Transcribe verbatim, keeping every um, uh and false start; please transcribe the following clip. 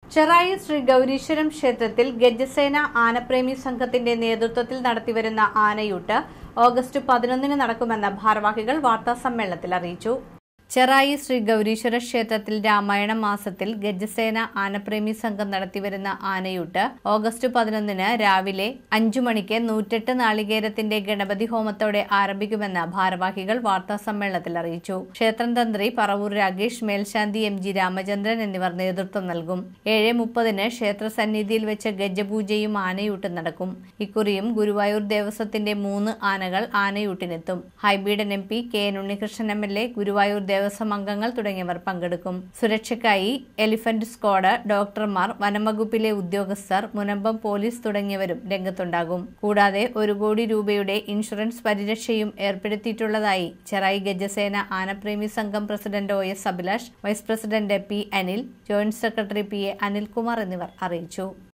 ചെറായി ശ്രീ ഗൗരീശ്വരം ക്ഷേത്രത്തിൽ ഗജസേന ആനപ്രേമി സംഘത്തിന്റെ നേതൃത്വത്തിൽ നടത്തിവരുന്ന ആനയൂട്ട് ഓഗസ്റ്റ് പതിനൊന്നിന് നടക്കുമെന്ന് ഭാരവാഹികൾ വാർത്താസമ്മേളനത്തിൽ അറിയിച്ചു. ചെറായി ശ്രീ ഗൗരീശ്വര ക്ഷേത്രത്തിൽ രാമായണ മാസത്തിൽ ഗജസേന ആനപ്രേമി സംഘം നടത്തിവരുന്ന ആനയൂട്ട് ഓഗസ്റ്റ് പതിനൊന്നിന് രാവിലെ അഞ്ചു മണിക്ക് നൂറ്റെട്ട് നാളികേരത്തിന്റെ ഗണപതി ഹോമത്തോടെ ആരംഭിക്കുമെന്ന് ഭാരവാഹികൾ വാർത്താസമ്മേളനത്തിൽ അറിയിച്ചു. ക്ഷേത്രം തന്ത്രി പറവൂർ രാഗേഷ്, മേൽശാന്തി എം ജി രാമചന്ദ്രൻ എന്നിവർ നേതൃത്വം നൽകും. ഏഴ് മുപ്പതിന് ക്ഷേത്ര സന്നിധിയിൽ വെച്ച് ഗജപൂജയും ആനയൂട്ടും നടക്കും. ഇക്കുറിയും ഗുരുവായൂർ ദേവസ്വത്തിന്റെ മൂന്ന് ആനകൾ ആനയൂട്ടിനെത്തും. Hibi Eden M P, K N Unnikrishnan M L A, Guruvayur Devaswom അംഗങ്ങൾ തുടങ്ങിയവർ പങ്കെടുക്കും. സുരക്ഷയ്ക്കായി എലിഫന്റ് സ്ക്വാഡ്, ഡോക്ടർമാർ, വനംവകുപ്പിലെ ഉദ്യോഗസ്ഥർ, മുനമ്പം പോലീസ് തുടങ്ങിയവരും രംഗത്തുണ്ടാകും. കൂടാതെ ഒരു കോടി രൂപയുടെ ഇൻഷുറൻസ് പരിരക്ഷയും ഏർപ്പെടുത്തിയിട്ടുള്ളതായി ചെറായി ഗജസേന ആനപ്രേമി സംഘം president O S Abhilash, vice president P Anil, joint secretary P A Anilkumar എന്നിവർ അറിയിച്ചു.